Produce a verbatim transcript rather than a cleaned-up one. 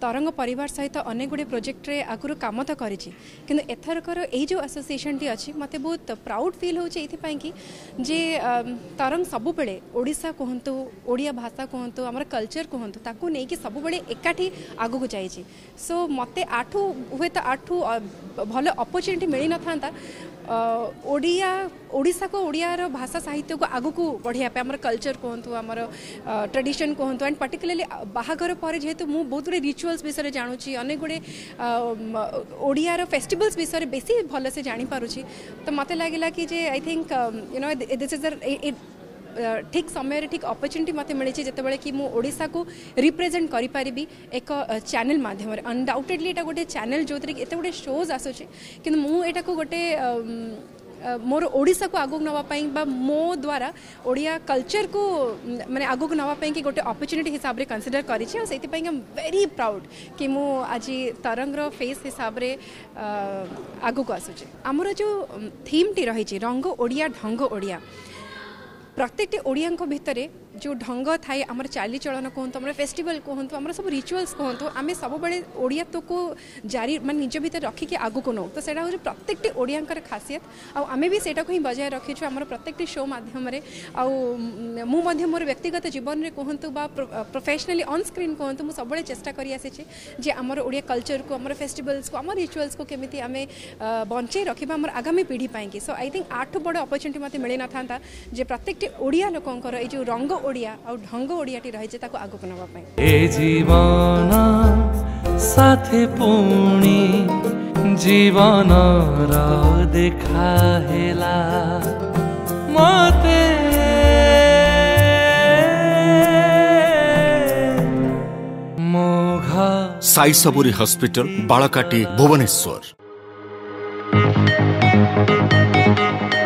तरंग परिवार सहित अनेक गुड़े प्रोजेक्ट रे आगुरी काम तो करी किंतु एथरकर ये जो एसोसिएशन टी अच्छी मत बहुत प्राउड फील होची कि जे तरंग सबु बेले ओडिशा कहतु ओडिया भाषा कहतु आमर कल्चर कहतु ताकू नहीं कि सबु बेले एकाठी आगु को जाइए सो मते आठू हुए तो आठू भल अपॉर्चुनिटी मिली न था ओडिया ओडिशा को ओडिया भाषा साहित्य को आगु को बढ़िया पे आमर कल्चर कहतु आमर ट्रेडिशन कहतु एंड पर्टिकुलरली बाहागर पर जेहेतु मु बहुत गुड़े रिचुअल्स विषय जानूँ अनेक गुड़े ओडिया फेस्टिवल्स विषय बेसी भल से जानी पारुछि तो मते लागला कि जे I think you know this is the ठीक समय ठीक अपॉर्चुनिटी मते मिली जितेबाला कि मु ओडिशा को रिप्रेजेंट करि पारिबी एक चैनल माध्यम अनडाउटेडली एटा गोटे चैनल जो एत गोटे शोज आसुचे कि मु एटा को गोटे मोर ओडिशा को आगु नवापाई बा मो द्वारा ओडिया कल्चर को माने आगु नवापाई कि गोटे अपॉर्चुनिटी हिसाब रे कंसीडर करी छी से आई एम वेरी प्राउड कि मु आज तरंगर फेस हिसाब रे आगु को आसुचे हमर जो थीम टी रही रंग ओडिया ढंग ओडिया प्रत्येक ओडिया भितर जो ढंग थाए आमर चालीचलन कहतु आम फेस्टिवल कहतु आम सब रिचुअल्स कहतु आम सब बड़े ओडिया तो को जारी मान निज भीतर रखिकी आगु को नौ तो सेटा हूँ प्रत्येक ओडिया खासियत आमे भी सेटा को ही बजाय रखीचु आम प्रत्येक शो माध्यम आउ मोर व्यक्तिगत जीवन में कहतु बा प्रोफेशनली ऑन स्क्रीन कहतु मुझे सब चेष्टा करी आसी जे आमर ओडिया कल्चर को आम फेस्टिवल्स को आम रिचुअल्स को केमिति आमे बंचे रखा आम आगामी पीढ़ी पाई सो आई थिंक आठ बड़ अपॉर्चुनिटी मत मिल न था जे प्रत्येक ओडिया लोकंकर ए जो रंग ओडिया और ढंग ओडियाटी रही ताको आगु को नवा पाई ए जीवन साथे पुणी जीवन रा देखा हेला मते मोघा साई सबुरी हॉस्पिटल बालकाटी भुवनेश्वर।